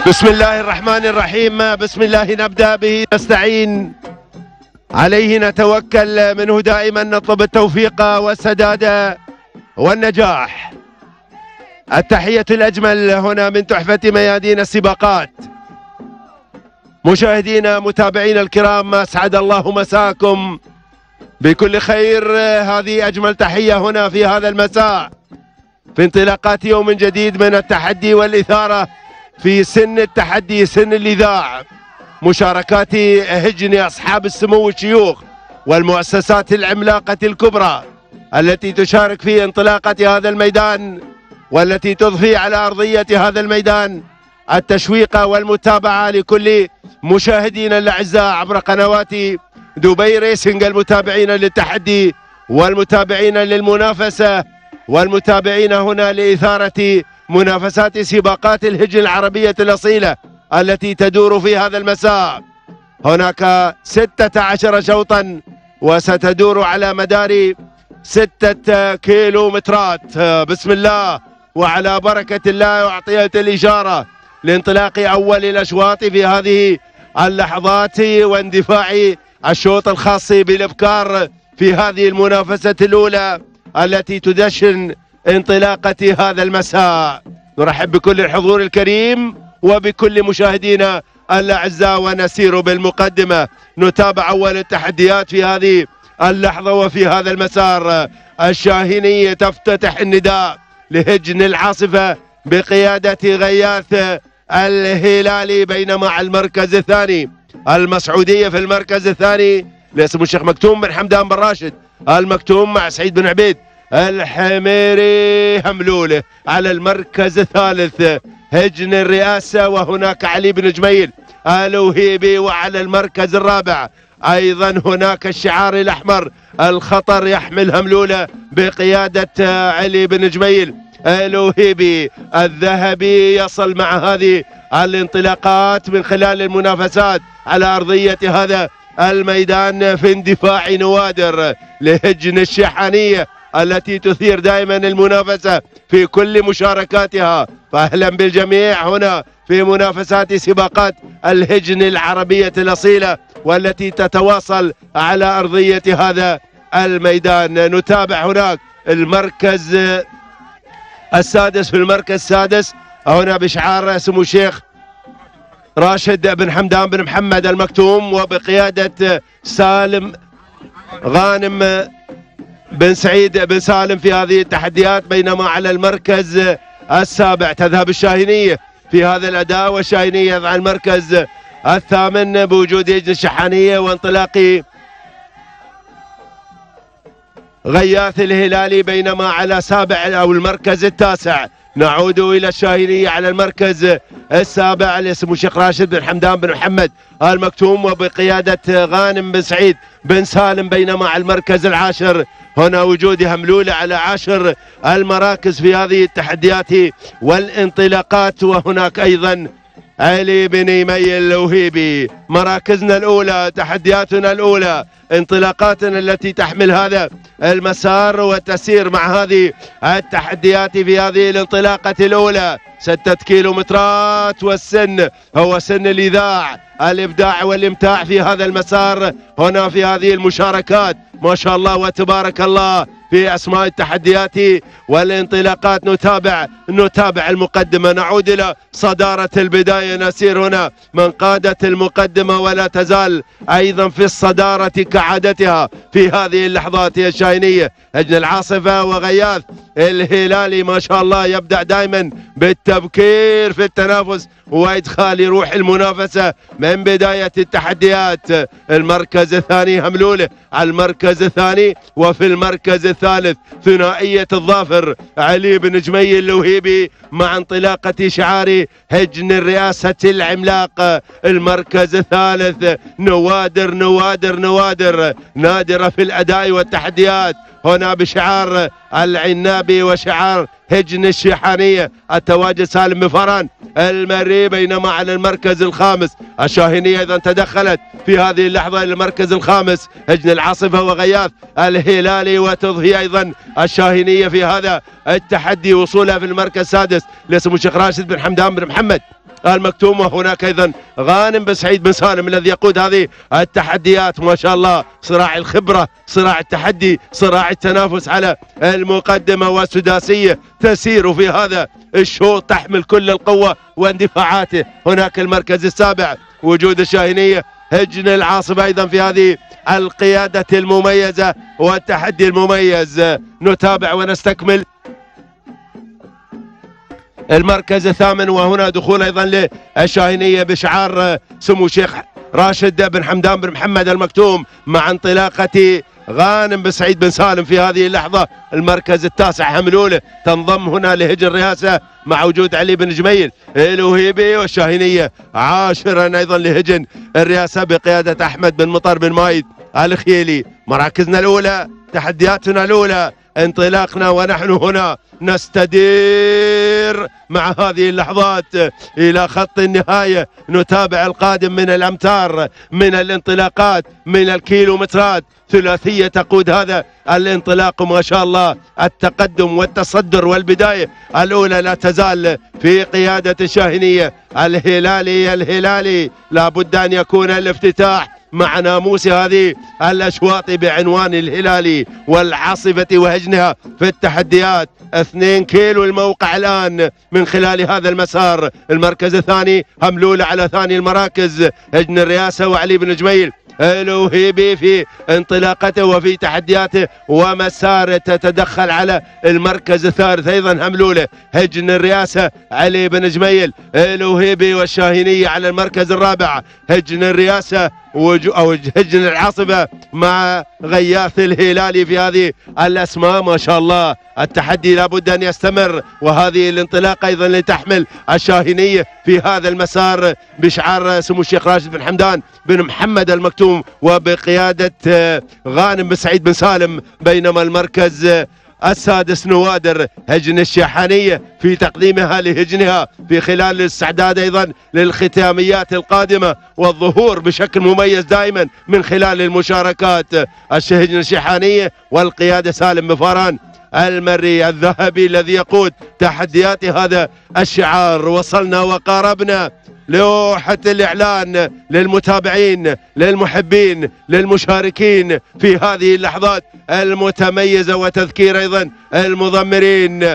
بسم الله الرحمن الرحيم. بسم الله نبدأ، به نستعين، عليه نتوكل، منه دائما نطلب التوفيق والسداد والنجاح. التحية الأجمل هنا من تحفة ميادين السباقات. مشاهدينا متابعينا الكرام، أسعد الله مساكم بكل خير. هذه أجمل تحية هنا في هذا المساء في انطلاقات يوم جديد من التحدي والإثارة في سن التحدي، سن الإذاعة. مشاركات هجن أصحاب السمو والشيوخ والمؤسسات العملاقة الكبرى التي تشارك في انطلاقة هذا الميدان، والتي تضفي على أرضية هذا الميدان التشويق والمتابعة لكل مشاهدينا الأعزاء عبر قنوات دبي ريسنج، المتابعين للتحدي والمتابعين للمنافسة والمتابعين هنا لإثارة منافسات سباقات الهجن العربية الأصيلة التي تدور في هذا المساء. هناك 16 شوطا وستدور على مدار 6 كيلومترات. بسم الله وعلى بركة الله، وأعطيت الإشارة لانطلاق أول الأشواط في هذه اللحظات واندفاع الشوط الخاص بالإبكار في هذه المنافسة الأولى التي تدشن انطلاقة هذا المساء. نرحب بكل الحضور الكريم وبكل مشاهدينا الأعزاء، ونسير بالمقدمة نتابع أول التحديات في هذه اللحظة وفي هذا المسار. الشاهينية تفتتح النداء لهجن العاصفة بقيادة غياث الهلالي، بينما على المركز الثاني المسعودية في المركز الثاني لاسم الشيخ مكتوم بن حمدان بن راشد المكتوم مع سعيد بن عبيد الحميري هملوله. على المركز الثالث هجن الرئاسة وهناك علي بن جميل الوهيبي. وعلى المركز الرابع أيضا هناك الشعار الأحمر الخطر يحمل هملوله بقيادة علي بن جميل الوهيبي. الذهبي يصل مع هذه الانطلاقات من خلال المنافسات على أرضية هذا الميدان في اندفاع نوادر لهجن الشحانية التي تثير دائما المنافسة في كل مشاركاتها. فأهلا بالجميع هنا في منافسات سباقات الهجن العربية الأصيلة والتي تتواصل على أرضية هذا الميدان. نتابع هناك المركز السادس. في المركز السادس هنا بشعار سمو الشيخ راشد بن حمدان بن محمد المكتوم وبقيادة سالم غانم بن سعيد بن سالم في هذه التحديات. بينما على المركز السابع تذهب الشاهينية في هذا الأداء، والشاهينية على المركز الثامن بوجود هجن الشحانية وانطلاق غياث الهلالي. بينما على سابع أو المركز التاسع نعود إلى الشاهينية على المركز السابع لاسم الشيخ راشد بن حمدان بن محمد المكتوم وبقيادة غانم بن سعيد بن سالم. بينما على المركز العاشر هنا وجود هملولة على 10 المراكز في هذه التحديات والانطلاقات. وهناك أيضا علي بن يمي الوهيبي. مراكزنا الأولى، تحدياتنا الأولى، انطلاقاتنا التي تحمل هذا المسار وتسير مع هذه التحديات في هذه الانطلاقة الأولى 6 كيلومترات. والسن هو سن الإذاعة، الإبداع والإمتاع في هذا المسار هنا في هذه المشاركات. ما شاء الله وتبارك الله في أسماء التحديات والانطلاقات. نتابع المقدمة. نعود إلى صدارة البداية. نسير هنا من قادة المقدمة ولا تزال أيضا في الصدارة كعادتها في هذه اللحظات هي الشاهينية هجن العاصفة وغياث الهلالي. ما شاء الله يبدأ دائما بالتبكير في التنافس وإدخال روح المنافسة من بداية التحديات. المركز الثاني هملوله على المركز الثاني، وفي المركز الثالث ثنائية الظافر علي بن جميل الوهيبي مع انطلاقة شعار هجن الرئاسة العملاق. المركز الثالث نوادر نادرة في الأداء والتحديات هنا بشعار العنابي وشعار هجن الشحانية. التواجد سالم بن فران المري. بينما على المركز الخامس الشاهينية ايضا تدخلت في هذه اللحظة المركز الخامس هجن العاصفة وغياث الهلالي، وتضهي ايضا الشاهينية في هذا التحدي وصولها في المركز السادس لاسم الشيخ راشد بن حمدان بن محمد المكتوم. وهناك ايضا غانم بن سعيد بن سالم الذي يقود هذه التحديات ما شاء الله. صراع الخبرة، صراع التحدي، صراع التنافس على المقدمة، والسداسية تسير في هذا الشوط تحمل كل القوة واندفاعاته. هناك المركز السابع وجود الشاهينية، هجن العاصفة ايضا في هذه القيادة المميزة والتحدي المميز. نتابع ونستكمل المركز الثامن، وهنا دخول ايضا للشاهينية بشعار سمو الشيخ راشد بن حمدان بن محمد المكتوم مع انطلاقة غانم بن سعيد بن سالم في هذه اللحظة. المركز التاسع هملولة تنضم هنا لهجن الرئاسة مع وجود علي بن جميل الوهيبي، والشاهينية عاشرا ايضا لهجن الرئاسة بقيادة احمد بن مطر بن مايد الخيلي. مراكزنا الاولى، تحدياتنا الاولى، انطلاقنا ونحن هنا نستدير مع هذه اللحظات الى خط النهاية. نتابع القادم من الامتار، من الانطلاقات، من الكيلومترات. ثلاثية تقود هذا الانطلاق ما شاء الله. التقدم والتصدر والبداية الأولى لا تزال في قيادة الشاهينية. الهلالي لابد أن يكون الافتتاح مع ناموس هذه الأشواط بعنوان الهلالي والعاصفة وهجنها في التحديات. 2 كيلو الموقع الآن من خلال هذا المسار. المركز الثاني هملولة على ثاني المراكز، هجن الرئاسة وعلي بن جميل الوهيبي في انطلاقته وفي تحدياته ومسار. تتدخل على المركز الثالث ايضا هملولة، هجن الرئاسة علي بن جميل الوهيبي، والشاهينية على المركز الرابع. هجن الرئاسة او هجن العاصفة مع غياث الهلالي في هذه الاسماء ما شاء الله. التحدي لابد ان يستمر، وهذه الانطلاقه ايضا لتحمل الشاهينية في هذا المسار بشعار سمو الشيخ راشد بن حمدان بن محمد المكتوم وبقيادة غانم بن سعيد بن سالم. بينما المركز السادس نوادر هجن الشيحانية في تقديمها لهجنها في خلال الاستعداد ايضا للختاميات القادمة والظهور بشكل مميز دائما من خلال المشاركات. هجن الشيحانية والقيادة سالم بفاران المري الذهبي الذي يقود تحديات هذا الشعار. وصلنا وقاربنا لوحة الإعلان للمتابعين، للمحبين، للمشاركين في هذه اللحظات المتميزة، وتذكير أيضا المضمرين.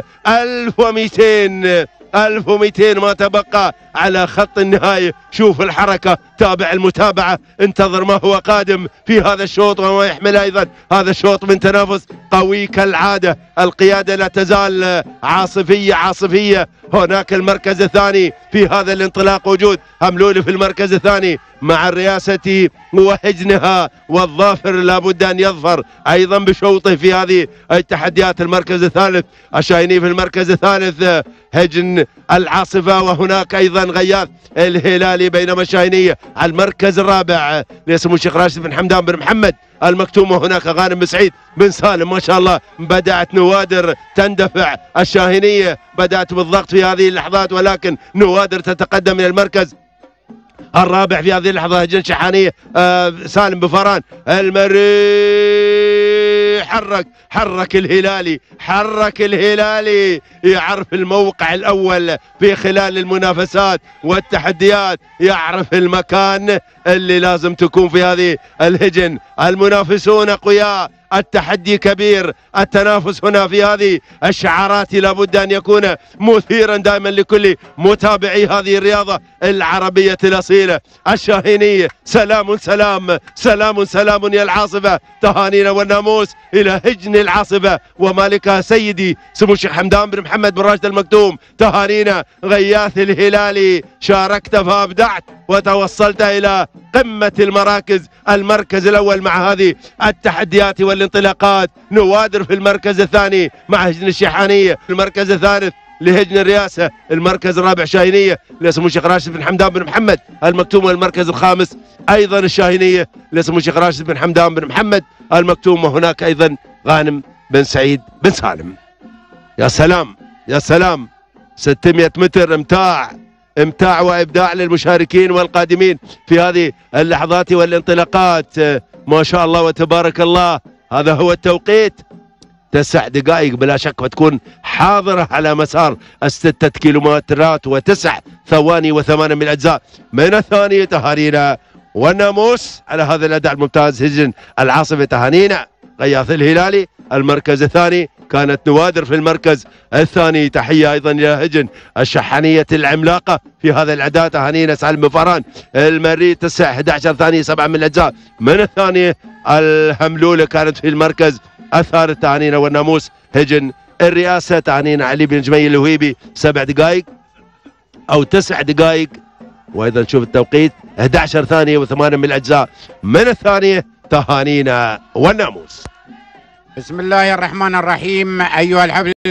1200 ما تبقى على خط النهاية. شوف الحركة، تابع المتابعة، انتظر ما هو قادم في هذا الشوط وما يحمل أيضا هذا الشوط من تنافس قوي كالعادة. القيادة لا تزال عاصفية. هناك المركز الثاني في هذا الانطلاق وجود هملولي في المركز الثاني مع الرئاسة وهجنها، والظافر لابد أن يظفر أيضا بشوطه في هذه التحديات. المركز الثالث الشاهيني في المركز الثالث، هجن العاصفة، وهناك أيضا غياث الهلالي. بينما الشاهينية على المركز الرابع لسمو الشيخ راشد بن حمدان بن محمد المكتوم، وهناك غانم بن سعيد بن سالم. ما شاء الله بدأت نوادر تندفع، الشاهينية بدأت بالضغط في هذه اللحظات، ولكن نوادر تتقدم من المركز الرابع في هذه اللحظة. هجن شحانية سالم بفران المري حرك الهلالي يعرف الموقع الأول في خلال المنافسات والتحديات، يعرف المكان اللي لازم تكون في هذه الهجن. المنافسون أقوياء، التحدي كبير، التنافس هنا في هذه الشعارات لابد أن يكون مثيرا دائما لكل متابعي هذه الرياضة العربية الأصيلة. الشاهينية سلام يا العاصفة، تهانينا والناموس إلى هجن العاصفة ومالكها سيدي سمو الشيخ حمدان بن محمد بن راشد المكتوم. تهانينا غياث الهلالي، شاركت فأبدعت وتوصلت إلى قمة المراكز، المركز الأول مع هذه التحديات والانطلاقات. نوادر في المركز الثاني مع هجن الشيحانية، المركز الثالث لهجن الرئاسة، المركز الرابع شاهينية لسمو الشيخ راشد بن حمدان بن محمد المكتوم، والمركز الخامس أيضا الشاهينية لسمو الشيخ راشد بن حمدان بن محمد المكتوم، وهناك أيضا غانم بن سعيد بن سالم. يا سلام 600 متر امتاع وابداع للمشاركين والقادمين في هذه اللحظات والانطلاقات. ما شاء الله وتبارك الله. هذا هو التوقيت 9 دقائق بلا شك وتكون حاضرة على مسار 6 كيلومترات و9 ثواني و8 من الأجزاء من الثانية. تهانينا والناموس على هذا الأداء الممتاز. هجن العاصفة تهانينا. غياث الهلالي المركز الثاني، كانت نوادر في المركز الثاني. تحية أيضا إلى هجن الشحانية العملاقة في هذا الأداء. تهانينا سالم فران المري 9 11 ثانية 7 من الأجزاء من الثانية. الهملولة كانت في المركز الثالث. تهانينا والناموس هجن الرئاسة. تهانينا علي بن جميل الوهيبي 7 دقائق أو 9 دقائق، وأيضا نشوف التوقيت 11 ثانية و8 من الأجزاء من الثانية. تهانينا والناموس. بسم الله الرحمن الرحيم. أيها الحفل